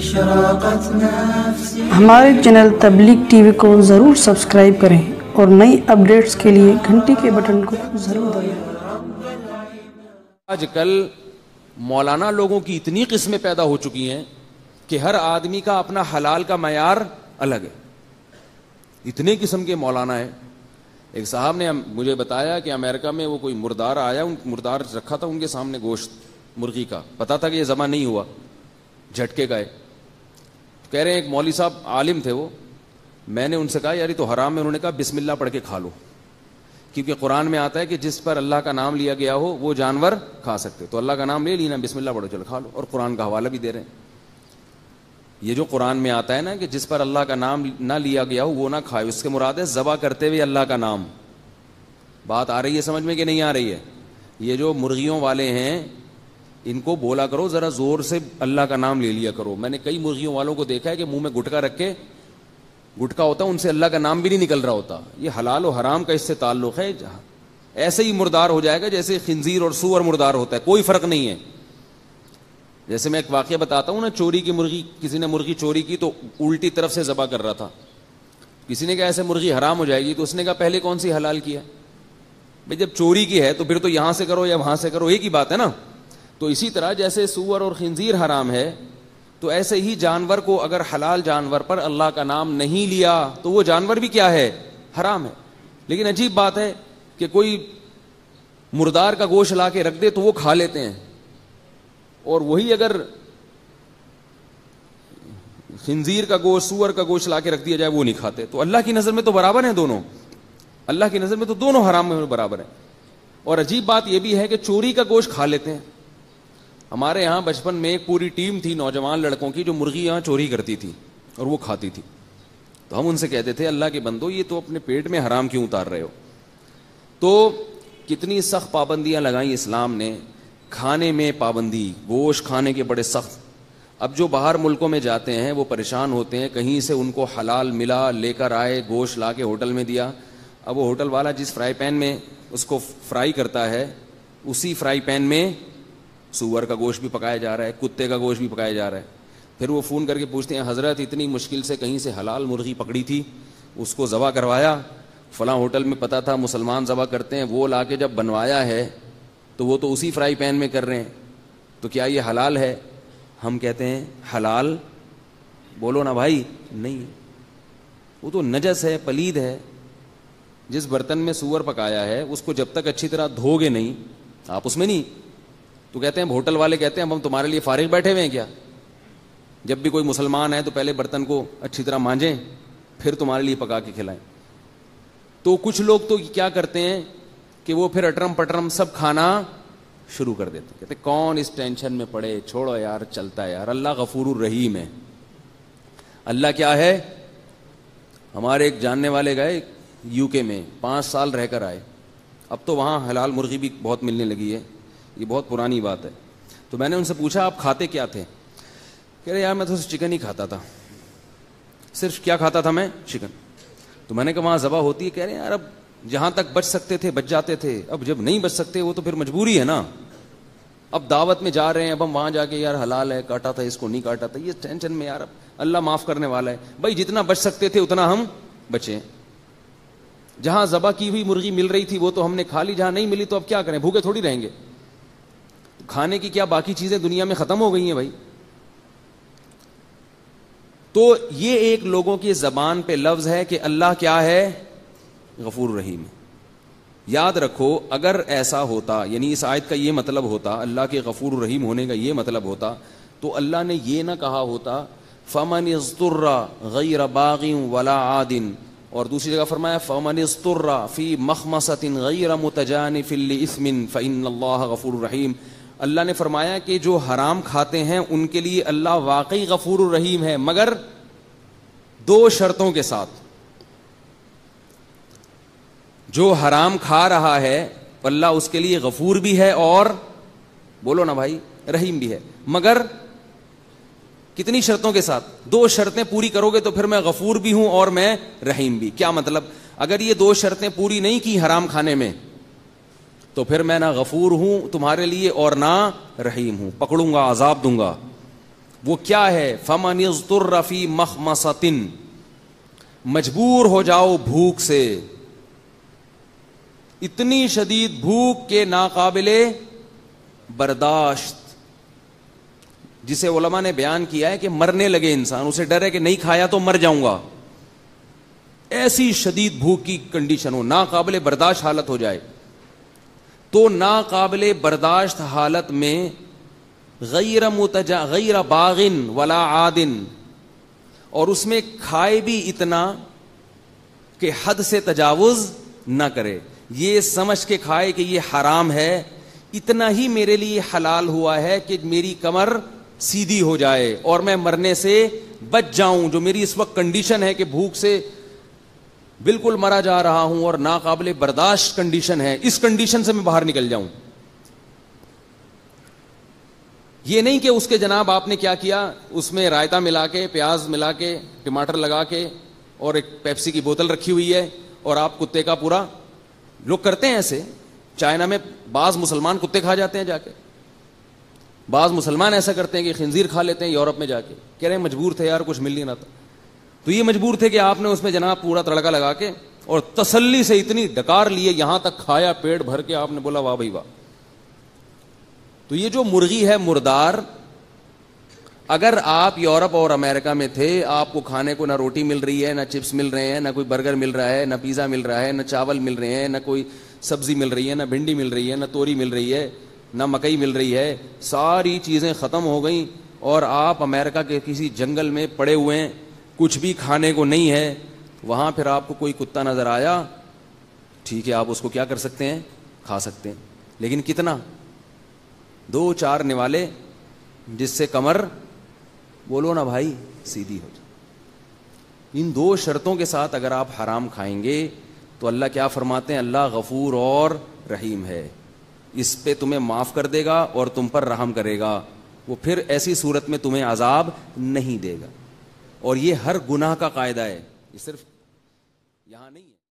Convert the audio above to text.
ہمارے چینل تبلیغ T V کو ضرور سبسکرائب کریں اور نئی اپڈیٹس کے لیے گھنٹی کے بٹن کو ضرور دبائیں۔ آج کل مولانا لوگوں کی اتنی قسمیں پیدا ہو چکی ہیں کہ ہر آدمی کا اپنا حلال کا معیار الگ ہے. اتنے قسم کے مولانا ہیں. ایک صاحب نے مجھے بتایا کہ امریکہ میں وہ کوئی مردار آیا, مردار رکھا تھا ان کے سامنے گوشت مرغی کا, پتا تھا کہ یہ ذبح نہیں ہوا, جھٹکے گئے. کہہ رہے ہیں ایک مولوی صاحب عالم تھے وہ, میں نے ان سے کہا یار یہ تو حرام ہے. انہوں نے کہا بسم اللہ پڑھ کے کھا لو, کیونکہ قرآن میں آتا ہے کہ جس پر اللہ کا نام لیا گیا ہو وہ جانور کھا سکتے. تو اللہ کا نام لے لینا, بسم اللہ پڑھو, چلو کھا لو. اور قرآن کا حوالہ بھی دے رہے ہیں. یہ جو قرآن میں آتا ہے نا کہ جس پر اللہ کا نام نہ لیا گیا ہو وہ نہ کھائے, اس کے مراد ہے ذبح کرتے ہوئے اللہ کا نام. بات آ رہی ہے سمجھ میں کہ نہیں آ رہی ہے؟ یہ جو مرغیوں والے ہیں ان کو بولا کرو ذرا زور سے اللہ کا نام لے لیا کرو. میں نے کئی مرغیوں والوں کو دیکھا ہے کہ منہ میں گٹکا رکھ کے, گٹکا ہوتا ہے ان سے اللہ کا نام بھی نہیں نکل رہا ہوتا. یہ حلال و حرام کا اس سے تعلق ہے. ایسے ہی مردار ہو جائے گا جیسے خنزیر اور سور مردار ہوتا ہے, کوئی فرق نہیں ہے. جیسے میں ایک واقعہ بتاتا ہوں نا, چوری کی مرغی, کسی نے مرغی چوری کی تو الٹی طرف سے ذبح کر رہا تھا. کسی نے کہا ایسے مرغی حرام ہو جائے گی, تو اس نے کہا پہلے کون سی حلال کی ہے بھائی, جب چوری کی ہے تو پھر تو یہاں سے کرو یا وہاں سے کرو, ایک ہی بات ہے نا. تو اسی طرح جیسے سور اور خنزیر حرام ہے تو ایسے ہی جانور کو اگر حلال جانور پر اللہ کا نام نہیں لیا تو وہ جانور بھی کیا ہے, حرام ہے. لیکن عجیب بات ہے کہ کوئی مردار کا گوشت لا کے رکھ دے تو وہ کھا لیتے ہیں, اور وہی اگر خنزیر کا گوشت, سور کا گوشت لا کے رکھ دیا جائے وہ نہیں کھاتے. تو اللہ کی نظر میں تو برابر ہیں دونوں, اللہ کی نظر میں تو دونوں حرام میں برابر ہیں. اور عجیب بات یہ بھی ہے کہ چوری کا گوشت کھا لیتے ہیں. ہمارے یہاں بچپن میں ایک پوری ٹیم تھی نوجوان لڑکوں کی جو مرغی یہاں چوری کرتی تھی اور وہ کھاتی تھی. تو ہم ان سے کہتے تھے اللہ کے بندو یہ تو اپنے پیٹ میں حرام کیوں اتار رہے ہو. تو کتنی سخت پابندیاں لگائیں اسلام نے, کھانے میں پابندی, گوشت کھانے کے بڑے سخت. اب جو باہر ملکوں میں جاتے ہیں وہ پریشان ہوتے ہیں, کہیں سے ان کو حلال ملا, لے کر آئے, گوشت لا کے ہوٹل میں دیا. اب وہ ہوٹل والا جس فرائی پین میں اس کو فرائی کرتا ہے اسی فرائی پین میں سور کا گوشت بھی پکایا جا رہا ہے, کتے کا گوشت بھی پکایا جا رہا ہے. پھر وہ فون کر کے پوچھتے ہیں حضرت اتنی مشکل سے کہیں سے حلال مرغی پکڑی تھی, اس کو ذبح کروایا, فلاں ہوٹل میں پتہ تھا مسلمان ذبح کرتے ہیں, وہ لا کے جب بنوایا ہے تو وہ تو اسی فرائی پین میں کر رہے ہیں, تو کیا یہ حلال ہے؟ ہم کہتے ہیں حلال بولو نا بھائی, نہیں, وہ تو نجس ہے, پلید ہے. جس برتن میں سور پکایا ہے اس کو جب تک اچھی طرح دھو گے نہیں, آپ اس میں نہیں, تو کہتے ہیں ہوٹل والے کہتے ہیں ہم تمہارے لیے فارغ بیٹھے ہوئے ہیں کیا؟ جب بھی کوئی مسلمان ہے تو پہلے برتن کو اچھی طرح مانجیں پھر تمہارے لیے پکا کے کھلائیں. تو کچھ لوگ تو کیا کرتے ہیں کہ وہ پھر اٹرم پٹرم سب کھانا شروع کر دیتے, کہتے کون اس ٹینشن میں پڑے, چھوڑو یار چلتا ہے یار, اللہ غفور الرحیم ہے. اللہ کیا ہے؟ ہمارے ایک جاننے والے گئے یو کے میں, 5 سال رہ کر آئے. اب تو وہاں حلال مرغی بھی بہت ملنے لگی ہے, یہ بہت پرانی بات ہے. تو میں نے ان سے پوچھا آپ کھاتے کیا تھے؟ کہہ رہے یار میں تو چکن ہی کھاتا تھا, صرف کیا کھاتا تھا میں؟ چکن. تو میں نے کہا وہاں ذبح ہوتی ہے؟ کہہ رہے ہیں یار اب جہاں تک بچ سکتے تھے بچ جاتے تھے, اب جب نہیں بچ سکتے وہ تو پھر مجبوری ہے نا. اب دعوت میں جا رہے ہیں, اب ہم وہاں جا کے یار حلال ہے, کاٹا تھا اس کو نہیں کاٹا تھا, یہ ٹینشن میں یار, اب اللہ معاف کرنے والا ہے. بھائی جتنا بچ سکتے تھے اتنا ہم بچیں. جہاں ذبح کی ہوئی مرغی مل رہی تھی وہ تو ہم نے کھا لی, جہاں نہیں ملی تو اب کیا کریں, بھوکے تھوڑی رہیں گے. کھانے کی کیا باقی چیزیں دنیا میں ختم ہو گئی ہیں بھائی. تو یہ ایک لوگوں کی زبان پہ لفظ ہے کہ اللہ کیا ہے؟ غفور رحیم. یاد رکھو اگر ایسا ہوتا, یعنی اس آیت کا یہ مطلب ہوتا, اللہ کے غفور رحیم ہونے کا یہ مطلب ہوتا, تو اللہ نے یہ نہ کہا ہوتا فمن اضطر غیر باغ ولا عاد, اور دوسری جگہ فرمایا فمن اضطر فی مخمصۃ غیر متجانف لإثم فإن اللہ غفور رحیم. اللہ نے فرمایا کہ جو حرام کھاتے ہیں ان کے لیے اللہ واقعی غفور الرحیم ہے, مگر 2 شرطوں کے ساتھ. جو حرام کھا رہا ہے اللہ اس کے لیے غفور بھی ہے اور بولو نا بھائی رحیم بھی ہے, مگر کتنی شرطوں کے ساتھ؟ 2 شرطیں پوری کرو گے تو پھر میں غفور بھی ہوں اور میں رحیم بھی. کیا مطلب؟ اگر یہ 2 شرطیں پوری نہیں کی حرام کھانے میں تو پھر میں نہ غفور ہوں تمہارے لیے اور نہ رحیم ہوں, پکڑوں گا عذاب دوں گا. وہ کیا ہے؟ فمن اضطر فی مخمصۃ، مجبور ہو جاؤ بھوک سے، اتنی شدید بھوک کے ناقابل برداشت، جسے علماء نے بیان کیا ہے کہ مرنے لگے انسان، اسے ڈر ہے کہ نہیں کھایا تو مر جاؤں گا، ایسی شدید بھوک کی کنڈیشن ہو، ناقابل برداشت حالت ہو جائے، تو ناقابل برداشت حالت میں غیر باغن ولا عادن، اور اس میں کھائے بھی اتنا کہ حد سے تجاوز نہ کرے، یہ سمجھ کے کھائے کہ یہ حرام ہے، اتنا ہی میرے لیے حلال ہوا ہے کہ میری کمر سیدھی ہو جائے اور میں مرنے سے بچ جاؤں، جو میری اس وقت کنڈیشن ہے کہ بھوک سے بالکل مرا جا رہا ہوں اور ناقابل برداشت کنڈیشن ہے، اس کنڈیشن سے میں باہر نکل جاؤں۔ یہ نہیں کہ اس کے جناب آپ نے کیا کیا، اس میں رائتا ملا کے، پیاز ملا کے، ٹماٹر لگا کے اور ایک پیپسی کی بوتل رکھی ہوئی ہے اور آپ کتے کا پورا، لوگ کرتے ہیں ایسے، چائنا میں بعض مسلمان کتے کھا جاتے ہیں جا کے، بعض مسلمان ایسا کرتے ہیں کہ خنزیر کھا لیتے ہیں یورپ میں جا کے، کہہ رہے ہیں مجبور تھے یار، کچھ مل نہیں رہا تھا، تو یہ مجبور تھے کہ آپ نے اس میں جناب پورا تڑکا لگا کے اور تسلی سے اتنی ڈکار لیے، یہاں تک کھایا پیٹ بھر کے، آپ نے بولا واہ بھائی واہ۔ تو یہ جو مرغی ہے مردار، اگر آپ یورپ اور امریکہ میں تھے، آپ کو کھانے کو نہ روٹی مل رہی ہے، نہ چپس مل رہے ہیں، نہ کوئی برگر مل رہا ہے، نہ پیزا مل رہا ہے، نہ چاول مل رہے ہیں، نہ کوئی سبزی مل رہی ہے، نہ بھنڈی مل رہی ہے، نہ توری مل رہی ہے، نہ مکئی مل رہی ہے، ساری چیزیں ختم ہو گئیں اور آپ امریکہ کے کسی جنگل میں پڑے ہوئے ہیں، کچھ بھی کھانے کو نہیں ہے، وہاں پھر آپ کو کوئی کتا نظر آیا، ٹھیک ہے آپ اس کو کیا کر سکتے ہیں، کھا سکتے ہیں، لیکن کتنا؟ 2-4 نوالے، جس سے کمر بولو نا بھائی سیدھی ہو جائے۔ ان 2 شرطوں کے ساتھ اگر آپ حرام کھائیں گے تو اللہ کیا فرماتے ہیں؟ اللہ غفور اور رحیم ہے، اس پہ تمہیں معاف کر دے گا اور تم پر رحم کرے گا، وہ پھر ایسی صورت میں تمہیں عذاب نہیں دے گا۔ اور یہ ہر گناہ کا قاعدہ ہے، یہ صرف یہاں نہیں ہے۔